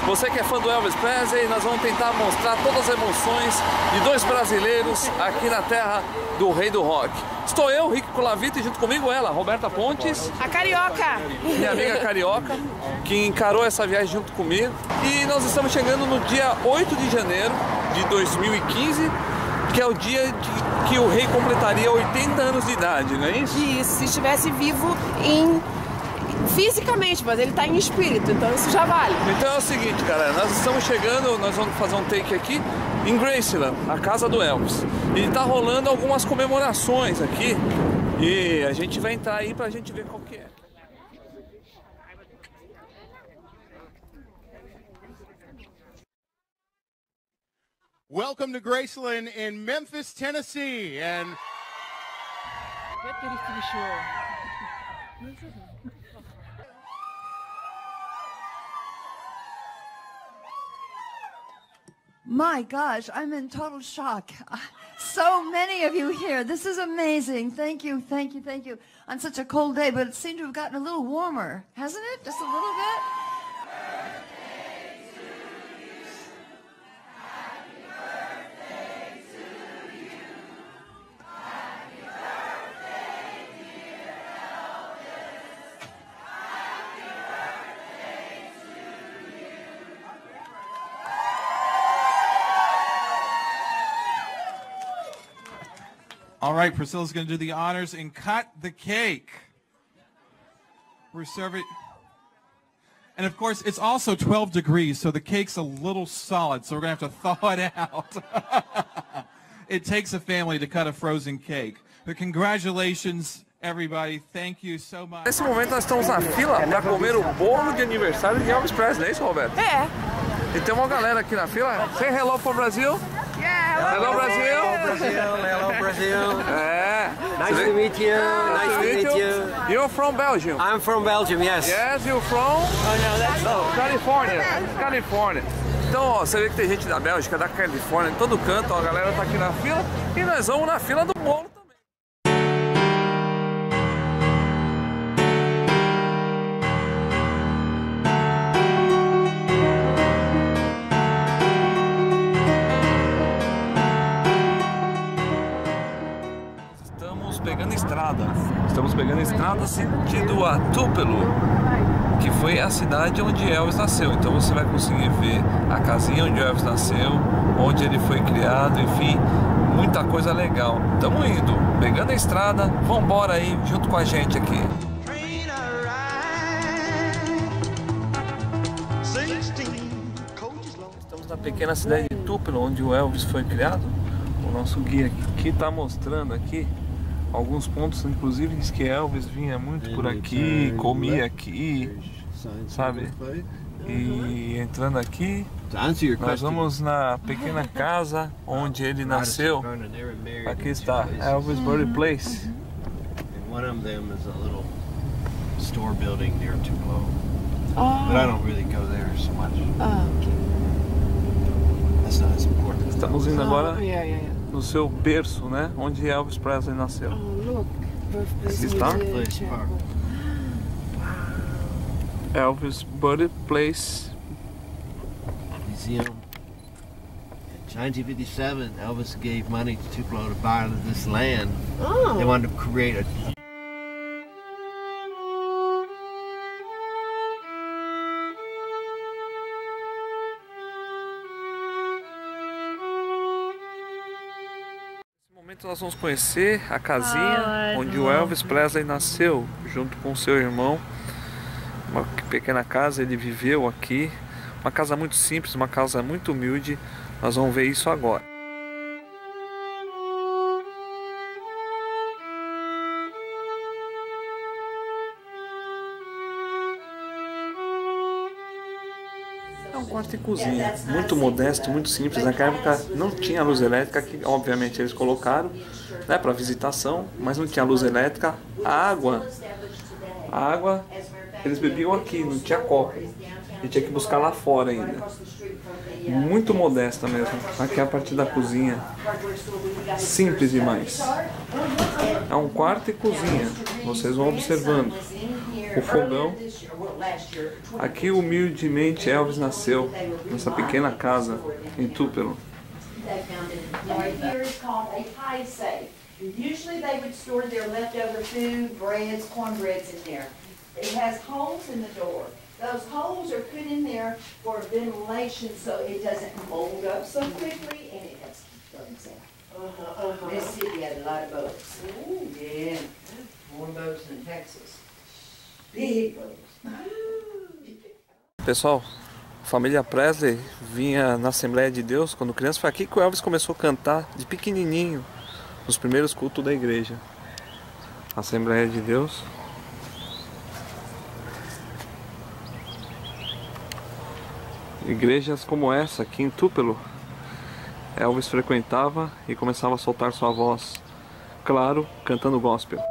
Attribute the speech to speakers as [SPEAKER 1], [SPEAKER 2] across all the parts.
[SPEAKER 1] Você que é fã do Elvis Presley, nós vamos tentar mostrar todas as emoções de dois brasileiros aqui na terra do rei do rock. Estou eu, Rick Colavito, e junto comigo ela, Roberta Pontes.
[SPEAKER 2] A carioca!
[SPEAKER 1] Minha amiga carioca, que encarou essa viagem junto comigo. E nós estamos chegando no dia 8 de janeiro de 2015, que é o dia que o rei completaria 80 anos de idade, não é isso?
[SPEAKER 2] Isso, se estivesse vivo fisicamente, mas ele está em espírito, então isso já vale.
[SPEAKER 1] Então é o seguinte, galera, nós estamos chegando, nós vamos fazer um take aqui em Graceland, a casa do Elvis. E tá rolando algumas comemorações aqui e a gente vai entrar aí pra gente ver qual que é.
[SPEAKER 3] Welcome to Graceland in Memphis, Tennessee, and
[SPEAKER 4] my gosh, I'm in total shock. So many of you here. This is amazing. Thank you, thank you, thank you. On such a cold day, but it seemed to have gotten a little warmer, hasn't it? Just a little bit?
[SPEAKER 5] All right, Priscilla's going to do the honors and cut the cake. We're serving. And of course, it's also 12 degrees, so the cake's a little solid, so we're going to have to thaw it out. It takes a family to cut a frozen cake. But congratulations, everybody. Thank you so much.
[SPEAKER 1] Nesse momento nós estamos na fila para comer o bolo de aniversário de Elvis Presley, é isso, Roberto?
[SPEAKER 2] É.
[SPEAKER 1] E tem uma galera aqui na fila. Say hello for Brasil.
[SPEAKER 2] Yeah,
[SPEAKER 1] Hello, Brasil.
[SPEAKER 6] Hello, Brazil. Hello, Brazil.
[SPEAKER 1] É.
[SPEAKER 6] Nice to meet you. Nice to meet you.
[SPEAKER 1] You're from Belgium?
[SPEAKER 6] I'm from Belgium, yes.
[SPEAKER 1] Yes, you're from?
[SPEAKER 2] Oh, no, that's
[SPEAKER 1] California. California. Então, ó, você vê que tem gente da Bélgica, da Califórnia, em todo canto, ó, a galera tá aqui na fila e nós vamos na fila do bolo também. Estamos pegando estrada sentido a Tupelo, que foi a cidade onde Elvis nasceu. Então você vai conseguir ver a casinha onde Elvis nasceu, onde ele foi criado, enfim, muita coisa legal. Estamos indo, pegando a estrada, vamos embora aí junto com a gente aqui. Estamos na pequena cidade de Tupelo, onde o Elvis foi criado. O nosso guia aqui está mostrando aqui alguns pontos, inclusive diz que Elvis vinha muito por aqui, comia aqui, sabe? E entrando aqui, nós vamos na pequena casa onde ele nasceu. Aqui está Elvis Birthplace.
[SPEAKER 6] One of them is a little store building near Tupelo, but I don't really go there so much. That's not as important.
[SPEAKER 1] Estamos indo agora no seu berço, né? Onde Elvis Presley nasceu. Aqui está Elvis Birthplace
[SPEAKER 6] Museum. In 1957, Elvis gave money to Tupelo to buy this land. They wanted to create a
[SPEAKER 1] nós vamos conhecer a casinha onde o Elvis Presley nasceu, junto com seu irmão. Uma pequena casa, ele viveu aqui. Uma casa muito simples, uma casa muito humilde. Nós vamos ver isso agora. É um quarto e cozinha, muito modesto, muito simples. Naquela época não tinha luz elétrica, que obviamente eles colocaram, né, para visitação, mas não tinha luz elétrica. A água eles bebiam aqui, não tinha copo. E tinha que buscar lá fora ainda. Muito modesta mesmo. Aqui é a parte da cozinha. Simples demais. É um quarto e cozinha. Vocês vão observando. o fogão. Aqui humildemente Elvis nasceu, nessa pequena casa em Tupelo.
[SPEAKER 4] Right here is called a pie safe. Usually they would store their leftover food, breads, cornbreads in there. It has holes in the door. Those holes are put in there for ventilation so it doesn't mold up so quickly and it helps keep bugs out. Mississippi had a lot of bugs. Oh, yeah. More bugs than Texas. Big bugs.
[SPEAKER 1] Pessoal, a família Presley vinha na Assembleia de Deus quando criança. Foi aqui que o Elvis começou a cantar de pequenininho, nos primeiros cultos da igreja. Assembleia de Deus. Igrejas como essa aqui em Tupelo, Elvis frequentava e começava a soltar sua voz, claro, cantando gospel.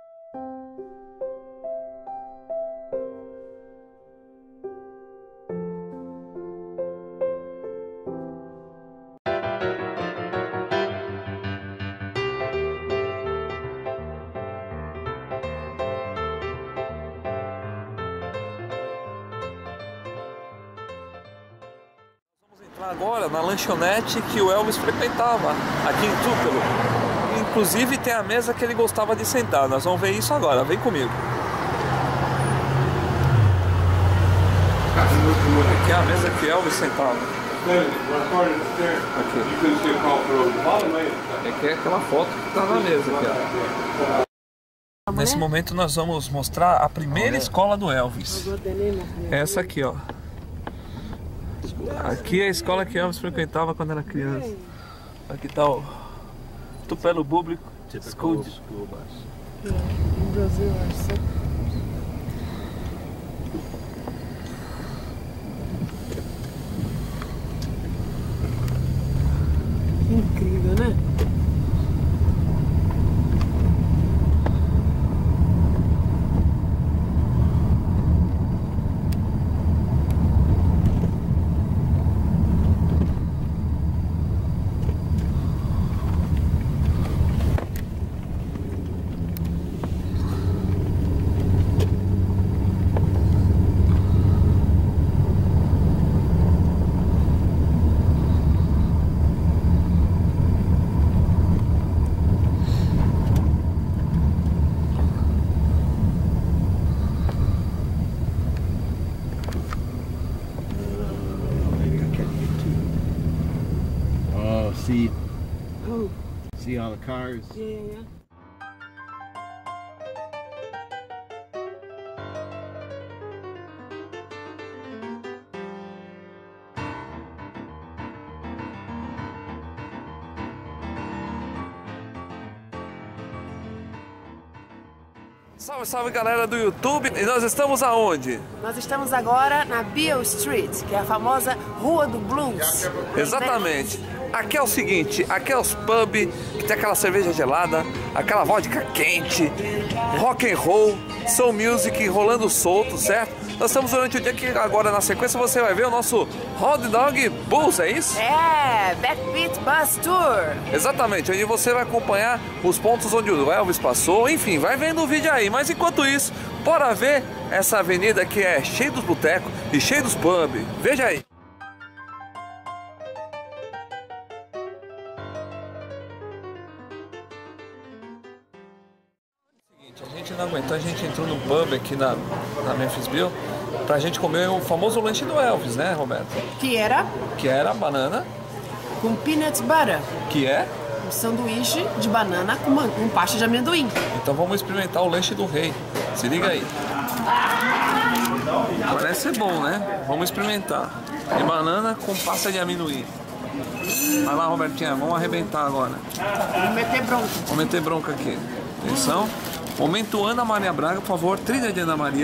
[SPEAKER 1] Agora na lanchonete que o Elvis frequentava aqui em Tupelo. Inclusive tem a mesa que ele gostava de sentar. Nós vamos ver isso agora, vem comigo. Aqui é a mesa que Elvis sentava. Aqui é aquela foto que está na mesa aqui, ó. Nesse momento nós vamos mostrar a primeira escola do Elvis. Essa aqui, ó. Aqui é a escola que Elvis frequentava quando era criança. Aqui está o Tupelo Public School Bus.
[SPEAKER 2] No Brasil, acho. Incrível, né?
[SPEAKER 6] See all the cars.
[SPEAKER 2] Yeah.
[SPEAKER 1] Salve, salve galera do YouTube! E nós estamos aonde?
[SPEAKER 2] Nós estamos agora na Beale Street, que é a famosa Rua do Blues.
[SPEAKER 1] Exatamente. Aqui é o seguinte, aqui é os pub que tem aquela cerveja gelada, aquela vodka quente, rock and roll, soul music rolando solto, certo? Nós estamos durante o dia que agora na sequência você vai ver o nosso Hot Dog Bus, é isso?
[SPEAKER 2] É, Backbeat Bus Tour.
[SPEAKER 1] Exatamente, onde você vai acompanhar os pontos onde o Elvis passou, enfim, vai vendo o vídeo aí. Mas enquanto isso, bora ver essa avenida que é cheia dos botecos e cheia dos pub. Veja aí. A gente não aguentou, a gente entrou no pub aqui na Memphisville pra gente comer o famoso lanche do Elvis, né, Roberto?
[SPEAKER 2] Que era
[SPEAKER 1] Que era banana,
[SPEAKER 2] com peanut butter.
[SPEAKER 1] que é...
[SPEAKER 2] Um sanduíche de banana com pasta de amendoim.
[SPEAKER 1] Então vamos experimentar o lanche do rei. Se liga aí. Parece ser bom, né? Vamos experimentar. E banana com pasta de amendoim. Vai lá, Robertinha, vamos arrebentar agora.
[SPEAKER 2] Vamos meter bronca.
[SPEAKER 1] Vamos meter bronca aqui. Atenção. Momento Ana Maria Braga, por favor. Trilha de Ana Maria.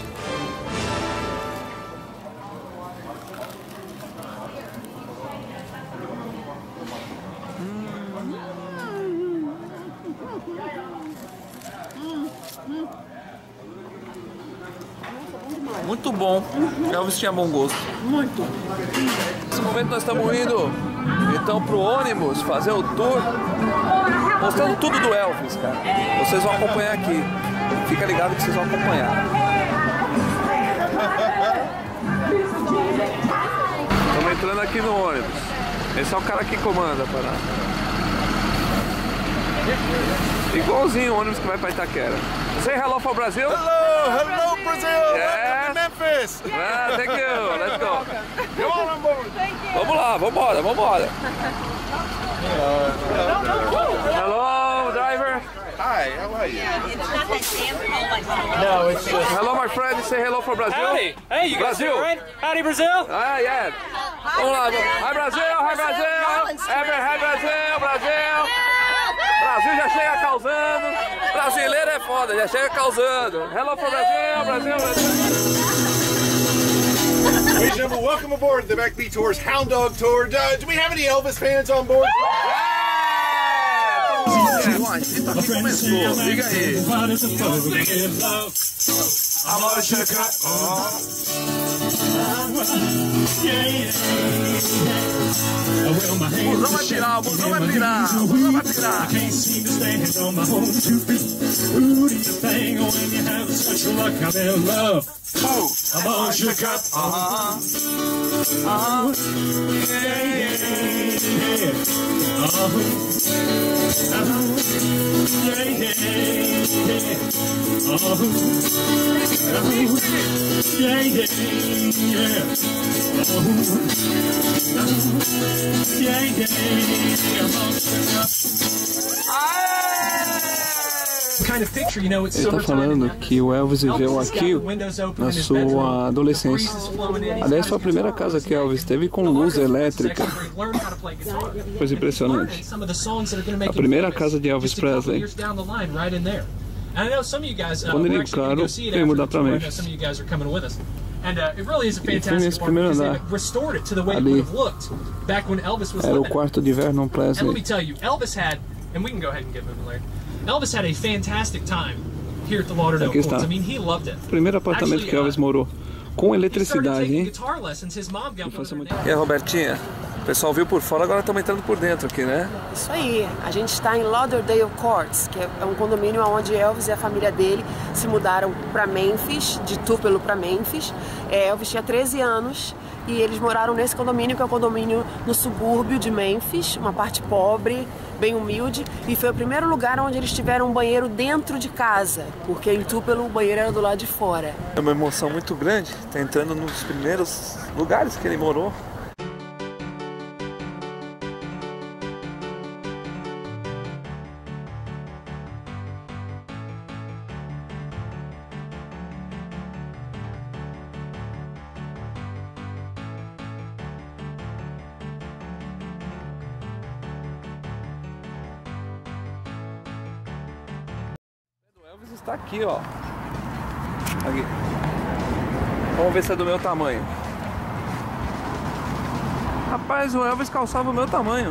[SPEAKER 1] Muito bom. Elvis tinha bom gosto.
[SPEAKER 2] Muito.
[SPEAKER 1] Nesse momento nós estamos indo então pro ônibus fazer o tour mostrando tudo do Elvis, cara. Vocês vão acompanhar aqui. Fica ligado que vocês vão acompanhar. chegando aqui no ônibus. Esse é o cara que comanda a parada. Igualzinho o ônibus que vai pra Itaquera. Say hello for Brazil.
[SPEAKER 3] Hello, Brazil!
[SPEAKER 1] Yeah.
[SPEAKER 3] Welcome to Memphis!
[SPEAKER 1] Thank you. Let's go.
[SPEAKER 3] Come on board!
[SPEAKER 1] Vamos lá, vambora, vambora. Hello, driver.
[SPEAKER 3] Hi, how are you?
[SPEAKER 6] No, it's just
[SPEAKER 1] Hello, my friend. Say hello for Brazil.
[SPEAKER 7] Howdy. Hey, you guys
[SPEAKER 1] Brazil.
[SPEAKER 7] doing all right? Howdy, Brazil.
[SPEAKER 1] Ah, yeah. Vamos lá, vamos. Hi, Brasil, hi, Brasil. Hi, Brasil, Brasil. Brasil já chega causando. Brasileiro é foda, já chega causando. Hello for Brasil, Brasil, Brasil.
[SPEAKER 3] Ladies and gentlemen, welcome aboard the Backbeat Tours Hound Dog Tour. Do we have any Elvis fans on board?
[SPEAKER 1] Aqui começou, liga aí. Busão vai pirar, busão vai pirar, busão vai pirar. Ele tá falando que o Elvis viveu aqui na sua adolescência. Aliás, foi a primeira casa que Elvis teve com luz elétrica. Coisa impressionante. A primeira casa de Elvis Presley. Quando ele, claro, veio mudar pra Memphis. E foi nesse primeiro andar. Ali era o quarto de Vernon Presley.
[SPEAKER 7] Elvis had a fantastic time here at the Lauderdale
[SPEAKER 1] Aqui está.
[SPEAKER 7] Courts. I mean, he loved it.
[SPEAKER 1] Primeiro apartamento que Elvis morou. Com eletricidade, hein?
[SPEAKER 7] Guitar lessons. His mom got him.
[SPEAKER 1] E a Robertinha? O pessoal viu por fora, agora estamos entrando por dentro aqui, né?
[SPEAKER 2] Isso aí, a gente está em Lauderdale Courts, que é um condomínio onde Elvis e a família dele se mudaram para Memphis, de Tupelo para Memphis. Elvis tinha 13 anos e eles moraram nesse condomínio, que é um condomínio no subúrbio de Memphis, uma parte pobre, bem humilde, e foi o primeiro lugar onde eles tiveram um banheiro dentro de casa, porque em Tupelo o banheiro era do lado de fora.
[SPEAKER 1] É uma emoção muito grande, tá entrando nos primeiros lugares que ele morou. Elvis está aqui, ó. Aqui. Vamos ver se é do meu tamanho. Rapaz, o Elvis calçava o meu tamanho.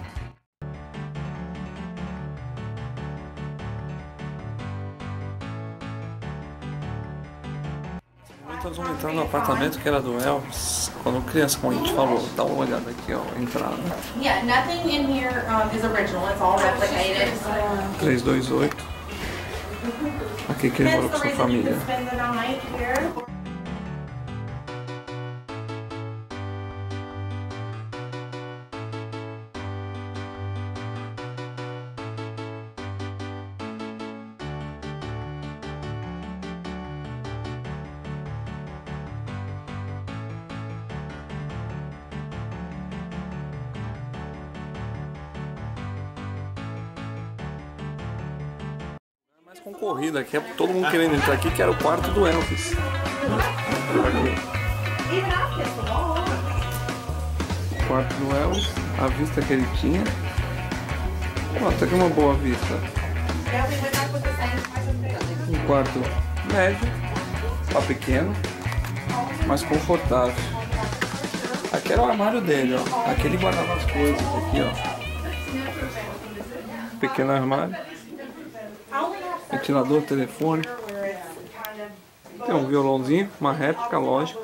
[SPEAKER 1] Nós vamos entrar no apartamento que era do Elvis. Quando criança, como a gente falou, dá uma olhada aqui, ó, a entrada.
[SPEAKER 8] Yeah, nothing in here is original. It's all replicated.
[SPEAKER 1] 328. Aqui que ele morou com sua família. Concorrida aqui, é todo mundo querendo entrar aqui, que era o quarto do Elvis. Aqui. O quarto do Elvis, a vista que ele tinha. Ó, até que uma boa vista. Um quarto médio, só pequeno, mas confortável. Aqui era o armário dele, ó. Aqui ele guardava as coisas, aqui, ó. Pequeno armário. Ventilador, telefone. Tem um violãozinho, uma réplica, lógico.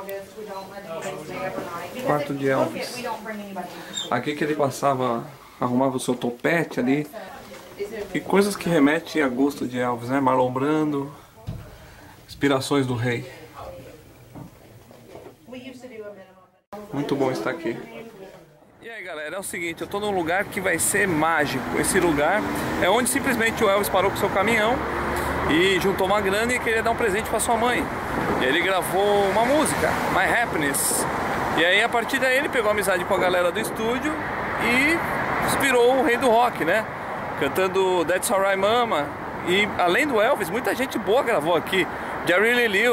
[SPEAKER 1] Quarto de Elvis. Aqui que ele passava, arrumava o seu topete ali. E coisas que remetem a gosto de Elvis, né? Marlon Brando. Inspirações do rei. Muito bom estar aqui. E aí galera, é o seguinte, eu tô num lugar que vai ser mágico. Esse lugar é onde simplesmente o Elvis parou com seu caminhão e juntou uma grana e queria dar um presente para sua mãe. E ele gravou uma música, My Happiness. E aí a partir daí ele pegou amizade com a galera do estúdio e inspirou o rei do rock, né? Cantando That's Alright Mama. E além do Elvis, muita gente boa gravou aqui. Jerry Lee Lewis,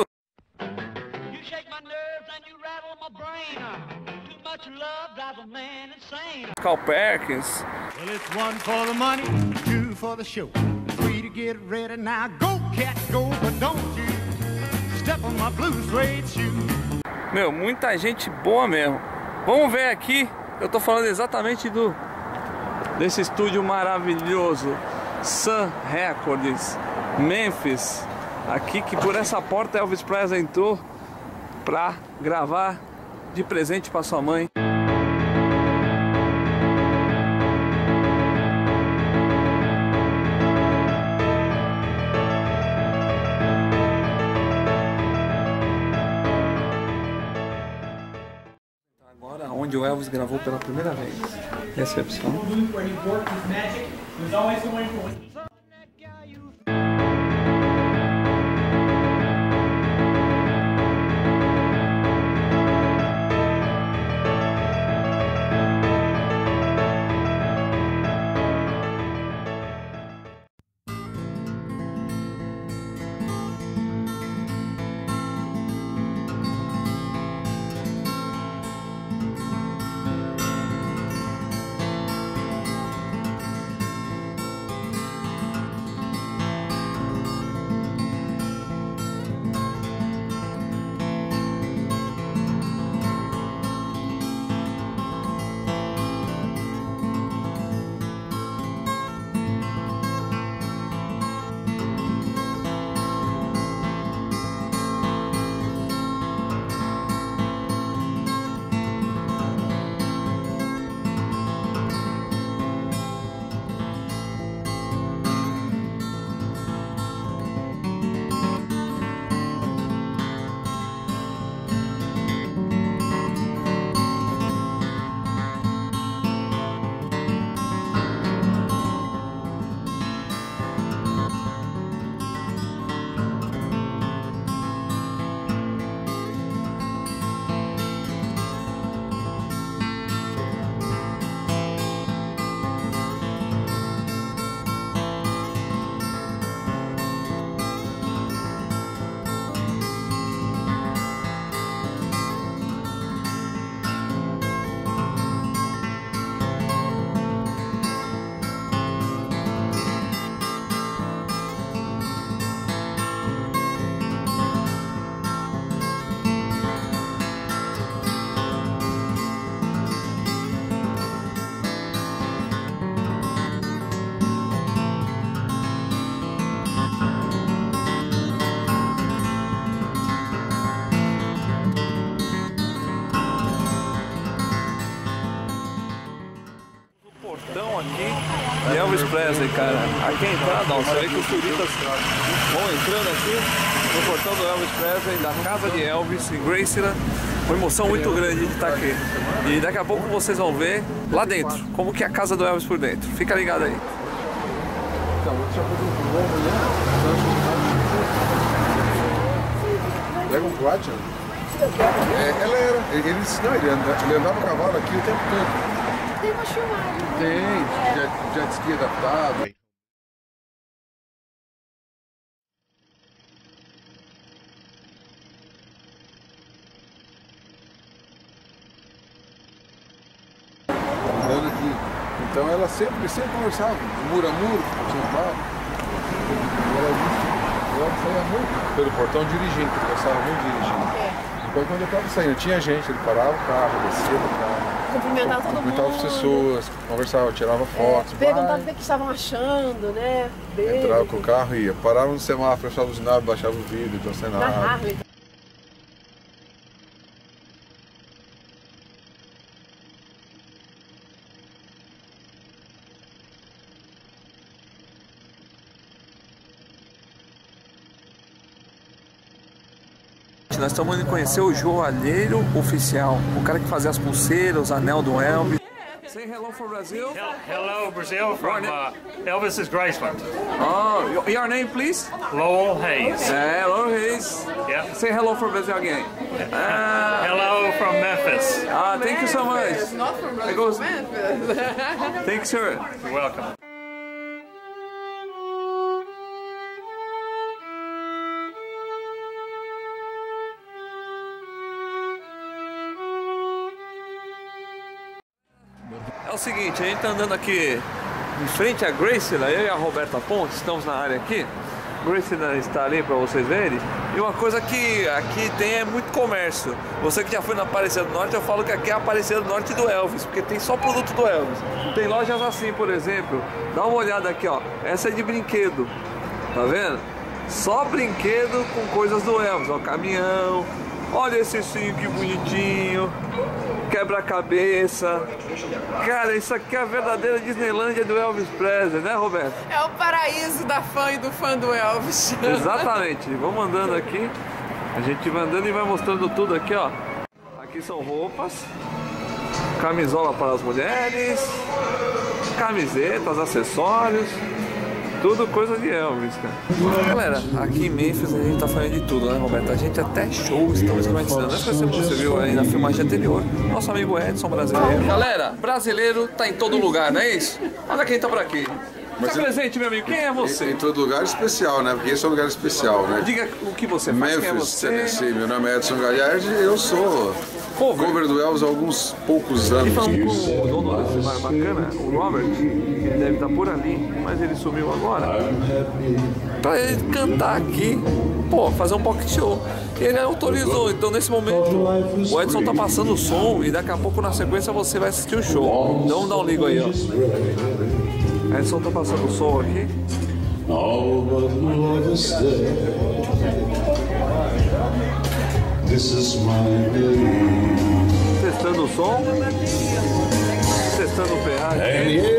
[SPEAKER 1] Carl Perkins.
[SPEAKER 9] Well, it's one for the money, two for the show. Three to get ready now. Go, cat, go, but don't you step on my blue suede shoe.
[SPEAKER 1] Meu, muita gente boa mesmo. Vamos ver aqui, eu tô falando exatamente desse estúdio maravilhoso, Sun Records, Memphis. Aqui que por essa porta Elvis Presley entrou pra gravar de presente pra sua mãe. Agora onde o Elvis gravou pela primeira vez. Recepção. Aqui de Elvis Presley, cara. Aqui é a entrada, ó, você vê que os turistas vão entrando aqui no portão do Elvis Presley, da casa de Elvis em Graceland. Uma emoção muito grande de estar aqui. E daqui a pouco vocês vão ver lá dentro, como que é a casa do Elvis por dentro. Fica ligado aí.
[SPEAKER 10] Pega um Quad, ele andava a cavalo aqui o tempo todo.
[SPEAKER 4] Tem uma filmagem.
[SPEAKER 10] Tem, jet ski adaptado. Andando aqui. Então ela sempre conversava, muro a muro, tinha bar. Ela saía muito pelo portão dirigindo, porque eu gostava muito dirigindo. Depois quando eu estava saindo, tinha gente, ele parava o carro, descia do carro.
[SPEAKER 2] Cumprimentava todo mundo.
[SPEAKER 10] Cumprimentava as pessoas, conversava, tirava fotos.
[SPEAKER 2] Perguntava o que estavam achando, né? Dele.
[SPEAKER 10] Entrava com o carro e ia. Parava no semáforo, achava os naves, baixava o vidro, então sem nada.
[SPEAKER 2] Na Harley.
[SPEAKER 1] nós estamos indo conhecer o joalheiro oficial, o cara que fazia as pulseiras, os anel do Elvis. Say hello from Brazil.
[SPEAKER 11] Hello, Brazil, from Elvis's Graceland.
[SPEAKER 1] Oh, your name, please?
[SPEAKER 11] Lowell Hayes.
[SPEAKER 1] Lowell Hayes.
[SPEAKER 11] Yeah.
[SPEAKER 1] Say hello from Brazil again.
[SPEAKER 11] Hello from Memphis.
[SPEAKER 1] Thank you so much.
[SPEAKER 2] Not from Brazil, from Memphis.
[SPEAKER 1] Thanks, sir.
[SPEAKER 11] You're welcome.
[SPEAKER 1] É o seguinte, a gente tá andando aqui em frente à Graceland, eu e a Roberta Pontes, estamos na área aqui. Graceland está ali para vocês verem. E uma coisa que aqui tem é muito comércio. Você que já foi na Aparecida do Norte, eu falo que aqui é a Aparecida do Norte do Elvis, porque tem só produto do Elvis. Tem lojas assim, por exemplo, dá uma olhada aqui, ó. Essa é de brinquedo, tá vendo? Só brinquedo com coisas do Elvis, ó, caminhão. Olha esse sim, que bonitinho. Quebra-cabeça. Cara, isso aqui é a verdadeira Disneylândia do Elvis Presley, né, Roberto?
[SPEAKER 2] É o paraíso da fã e do fã do Elvis.
[SPEAKER 1] Exatamente. Vamos andando aqui. A gente vai andando e vai mostrando tudo aqui, ó. Aqui são roupas. Camisola para as mulheres. Camisetas, acessórios. Tudo coisa de Elvis, cara. Galera, aqui em Memphis a gente tá falando de tudo, né, Roberto? A gente até show estamos começando. Nós conhecemos, você viu aí na filmagem anterior, nosso amigo Edson, brasileiro. Galera, brasileiro tá em todo lugar, não é isso? Olha quem tá por aqui. Se presente, meu amigo, quem é você?
[SPEAKER 10] Em todo lugar especial, né? Porque esse é um lugar especial, né?
[SPEAKER 1] Diga o que você faz,
[SPEAKER 10] Memphis,
[SPEAKER 1] quem é você?
[SPEAKER 10] Tennessee. Meu nome é Edson Gagliardi e eu sou cover do Elvis há alguns poucos anos.
[SPEAKER 1] E falamos com o dono desse bar bacana, o Robert, que ele deve estar por ali, mas ele sumiu agora, pra ele cantar aqui, pô, fazer um pocket show. E ele autorizou, então nesse momento o Edson tá passando o som e daqui a pouco na sequência você vai assistir o show. Então dá um ligo aí, ó. Edson tá passando o som aqui. Testando o som. Testando o PA aqui.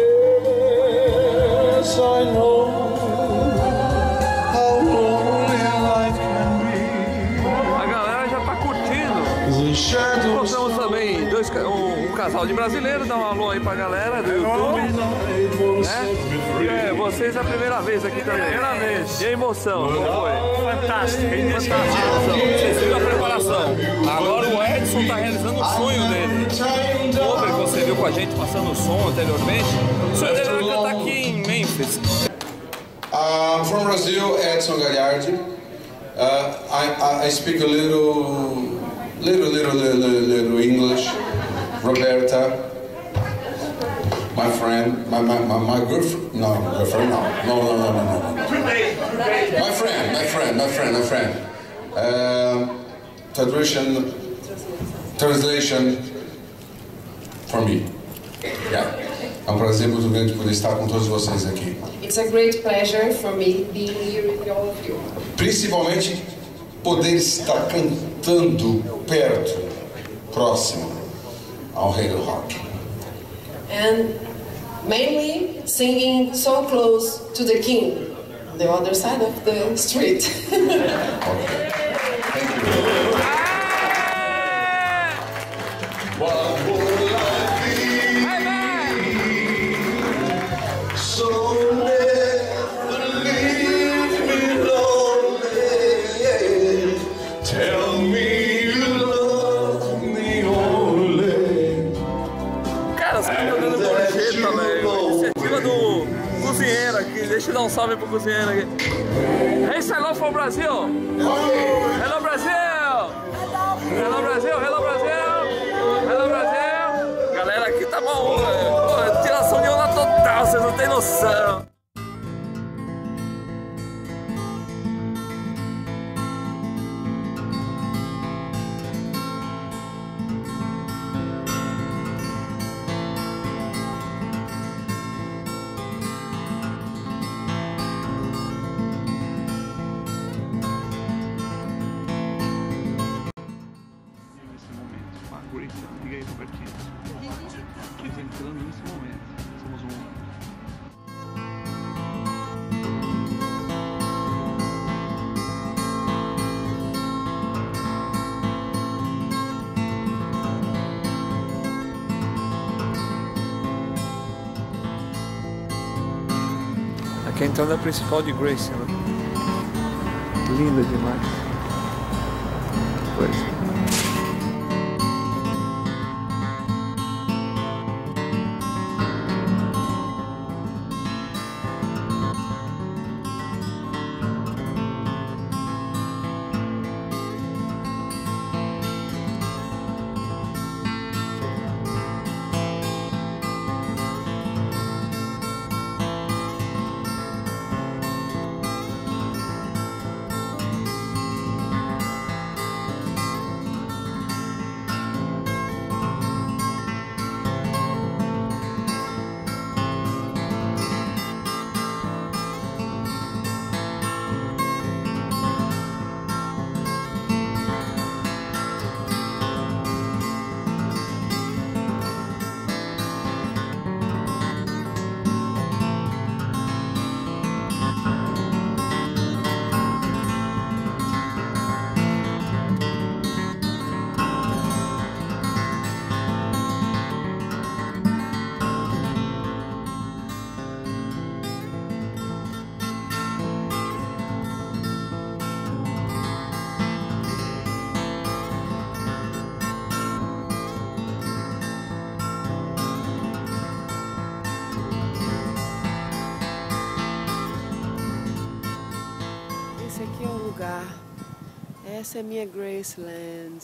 [SPEAKER 1] A galera já tá curtindo. Encontramos também um casal de brasileiros. Dá um alô aí pra galera do YouTube. Né? Vocês é a primeira vez aqui também. Primeira vez. E a emoção? Como foi?
[SPEAKER 11] Fantástico.
[SPEAKER 1] Vocês viram a preparação. Agora o Edson tá realizando o sonho dele. O Over que você viu com a gente passando o som anteriormente. O sonho dele era cantar aqui em Memphis.
[SPEAKER 10] From Brazil, Edson Gagliardi. I speak a little English. Roberta, my friend, my girlfriend, no, girlfriend, no. My friend. Translation for me. Yeah. É um prazer muito grande poder estar com todos vocês aqui.
[SPEAKER 2] It's a great pleasure for me being here with all of you.
[SPEAKER 10] Principalmente poder estar cantando perto, próximo ao rei do rock.
[SPEAKER 2] And mainly singing so close to the king, the other side of the street.
[SPEAKER 10] Okay. Thank you. What would life be? So never leave me lonely. Tell me you love me only.
[SPEAKER 1] Cara, você tá dando gorjeta, velho. Iniciativa do cozinheiro aqui. Deixa eu dar um salve pro cozinheiro aqui. Hey, hello from Brazil. Hello Brasil. Hello Brasil. Hello Brasil. Hello Brasil. Galera, aqui tá bom, velho. Tiração de onda total, vocês não tem noção. Diga aí, Robertinho. Estamos entrando nesse momento. Somos um. Aqui é a entrada principal de Graceland. Linda demais. Coisa.
[SPEAKER 2] Esse aqui é o lugar. Essa é a minha Graceland.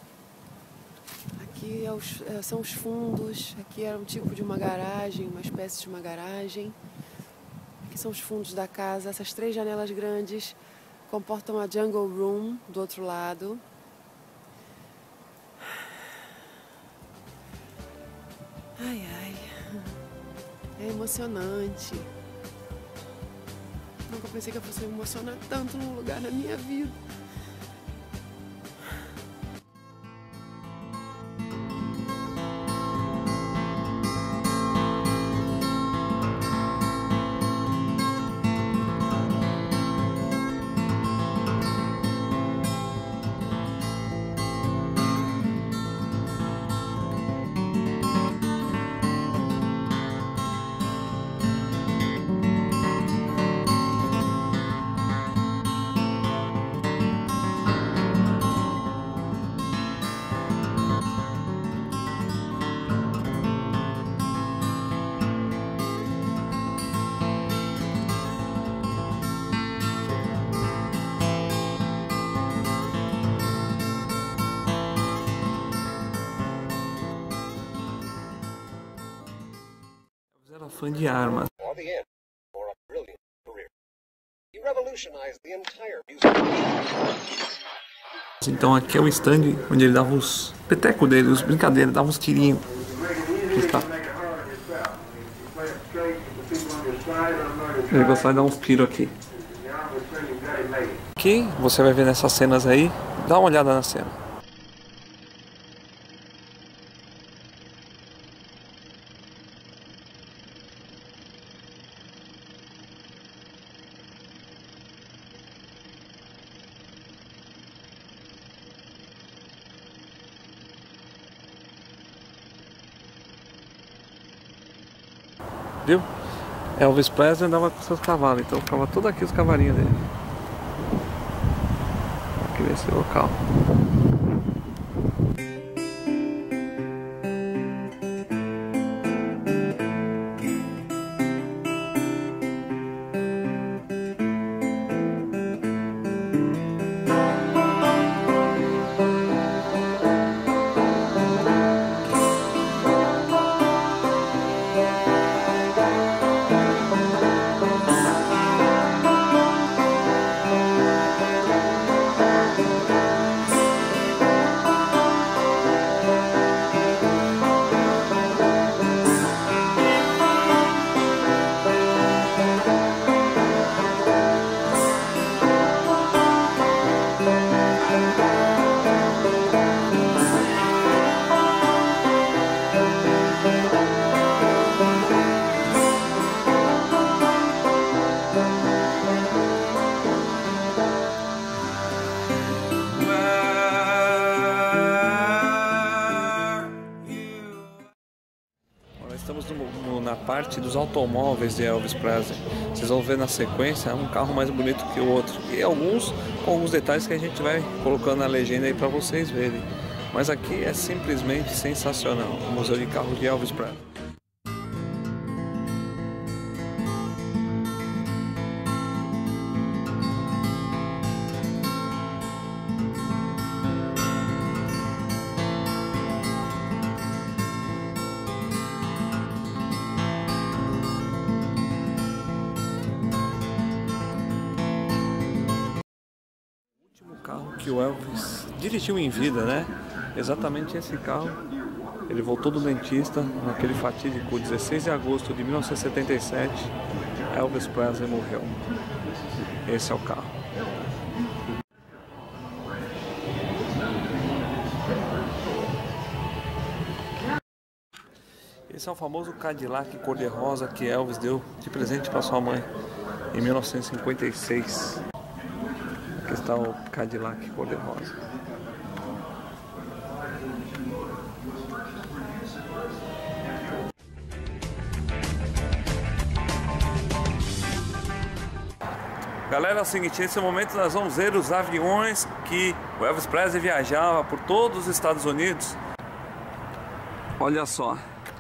[SPEAKER 2] Aqui são os fundos. Aqui era um tipo de uma garagem, uma espécie de uma garagem. Aqui são os fundos da casa. Essas 3 janelas grandes comportam a Jungle Room do outro lado. Ai, ai. É emocionante. Nunca pensei que eu fosse me emocionar tanto num lugar na minha vida.
[SPEAKER 1] Era fã de armas. Então aqui é o stand onde ele dava os petecos dele, os brincadeiras, dava uns tirinhos. Ele gostava de dar uns tiros aqui. Aqui você vai ver nessas cenas aí, dá uma olhada na cena. Viu? Elvis Presley andava com seus cavalos, então ficava tudo aqui os cavalinhos dele. Aqui nesse local. na parte dos automóveis de Elvis Presley. Vocês vão ver na sequência um carro mais bonito que o outro. E alguns com alguns detalhes que a gente vai colocando na legenda aí para vocês verem. Mas aqui é simplesmente sensacional, o Museu de Carros de Elvis Presley. Carro que o Elvis dirigiu em vida, né? Exatamente esse carro. Ele voltou do dentista naquele fatídico 16 de agosto de 1977. Elvis Presley morreu. Esse é o carro. Esse é o famoso Cadillac cor-de-rosa que Elvis deu de presente para sua mãe em 1956. Aqui está o Cadillac cor-de-rosa. Galera, é o seguinte, nesse momento nós vamos ver os aviões que o Elvis Presley viajava por todos os Estados Unidos. Olha só.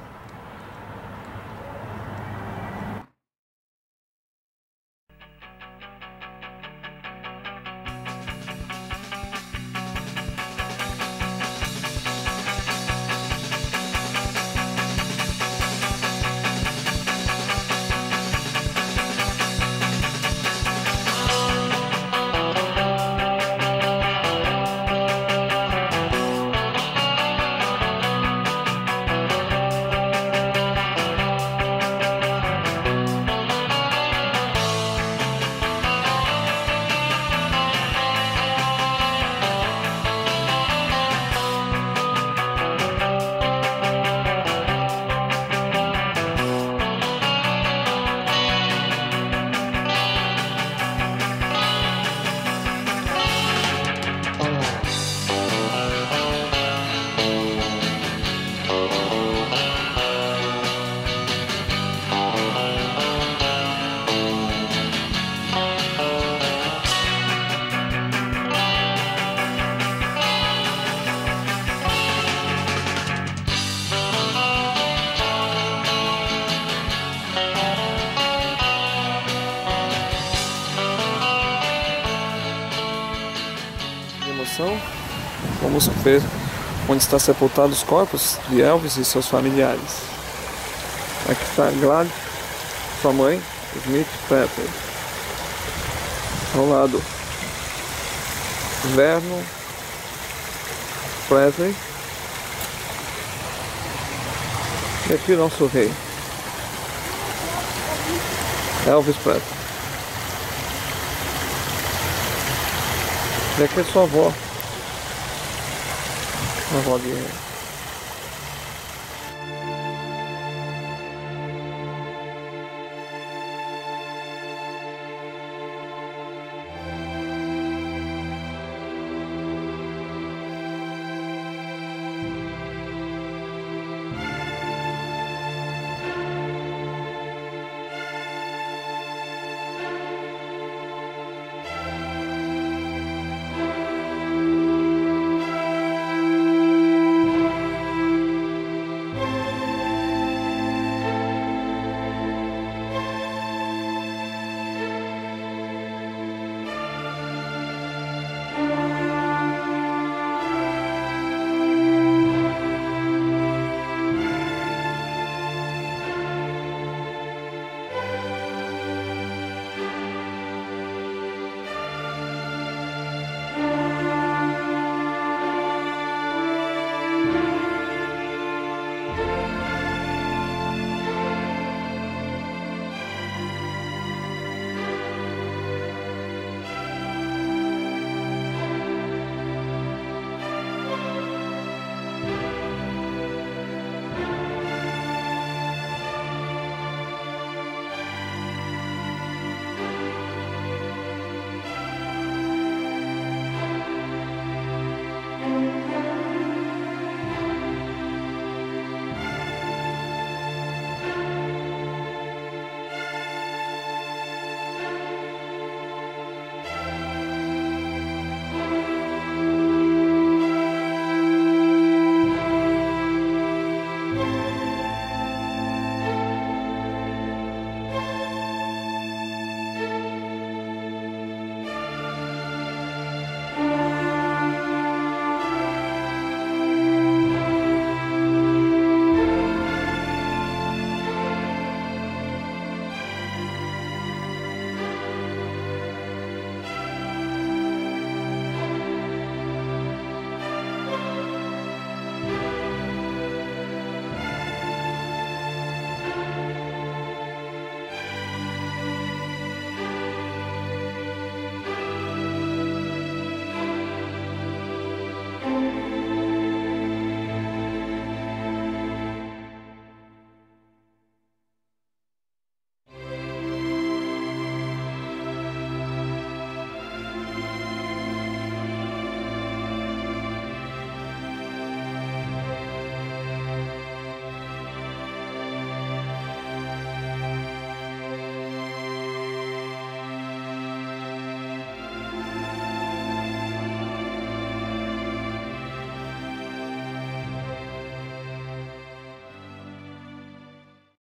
[SPEAKER 1] Vamos ver onde está sepultados os corpos de Elvis e seus familiares. Aqui está Gladys, sua mãe, Smith Presley. Ao lado, Vernon Presley. E aqui o nosso rei, Elvis Presley. E aqui é sua avó. A avó de